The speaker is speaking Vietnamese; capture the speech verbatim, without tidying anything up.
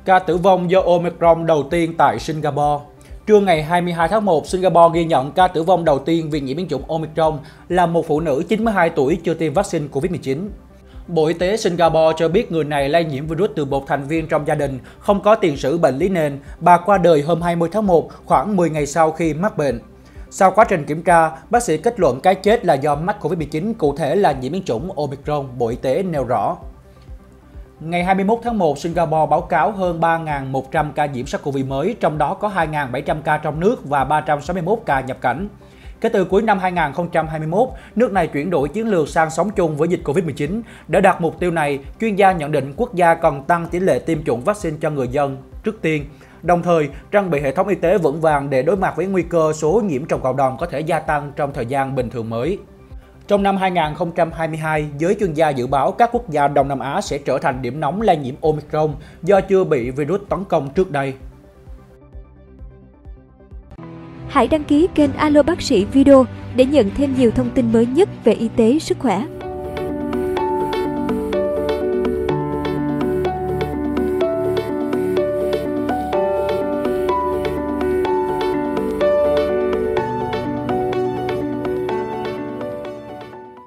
Ca tử vong do Omicron đầu tiên tại Singapore. Trưa ngày hai mươi hai tháng một, Singapore ghi nhận ca tử vong đầu tiên vì nhiễm biến chủng Omicron là một phụ nữ chín mươi hai tuổi chưa tiêm vaccine Covid mười chín. Bộ Y tế Singapore cho biết người này lây nhiễm virus từ một thành viên trong gia đình, không có tiền sử bệnh lý nền. Bà qua đời hôm hai mươi tháng một, khoảng mười ngày sau khi mắc bệnh. Sau quá trình kiểm tra, bác sĩ kết luận cái chết là do mắc Covid mười chín, cụ thể là nhiễm biến chủng Omicron, Bộ Y tế nêu rõ. Ngày hai mươi mốt tháng một, Singapore báo cáo hơn ba nghìn một trăm ca nhiễm SARS-xê o vê mới, trong đó có hai nghìn bảy trăm ca trong nước và ba trăm sáu mươi mốt ca nhập cảnh. Kể từ cuối năm hai nghìn không trăm hai mươi mốt, nước này chuyển đổi chiến lược sang sống chung với dịch Covid mười chín. Để đạt mục tiêu này, chuyên gia nhận định quốc gia cần tăng tỷ lệ tiêm chủng vaccine cho người dân trước tiên, đồng thời trang bị hệ thống y tế vững vàng để đối mặt với nguy cơ số nhiễm trong cộng đồng có thể gia tăng trong thời gian bình thường mới. Trong năm hai nghìn không trăm hai mươi hai, giới chuyên gia dự báo các quốc gia Đông Nam Á sẽ trở thành điểm nóng lây nhiễm Omicron do chưa bị virus tấn công trước đây. Hãy đăng ký kênh Alo Bác sĩ Video để nhận thêm nhiều thông tin mới nhất về y tế, sức khỏe.